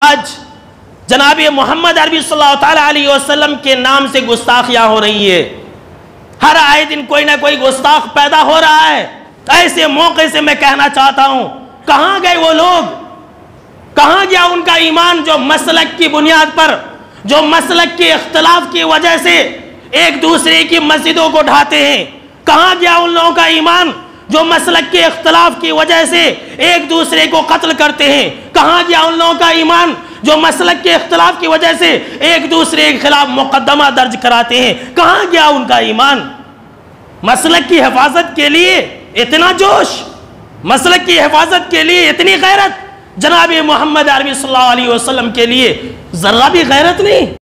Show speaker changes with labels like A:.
A: आज जनाब मोहम्मद अरबी सल्लल्लाहु अलैहि वसल्लम के नाम से गुस्ताखियां हो रही है। हर आए दिन कोई ना कोई गुस्ताख पैदा हो रहा है। ऐसे मौके से मैं कहना चाहता हूं, कहां गए वो लोग, कहां गया उनका ईमान जो मसलक की बुनियाद पर, जो मसलक के इख्तिलाफ की वजह से एक दूसरे की मस्जिदों को ढाते हैं। कहां गया उन लोगों का ईमान जो मसलक के इख्तिलाफ की वजह से एक दूसरे को कत्ल करते हैं। कहां गया उन लोगों का ईमान जो मसलक के इख्तिलाफ की वजह से एक दूसरे के खिलाफ मुकदमा दर्ज कराते हैं। कहां गया उनका ईमान। मसलक की हिफाजत के लिए इतना जोश, मसलक की हिफाजत के लिए इतनी गैरत, जनाब मोहम्मद अरबी सल्लल्लाहु अलैहि वसल्लम के लिए जर्रा भी गैरत नहीं।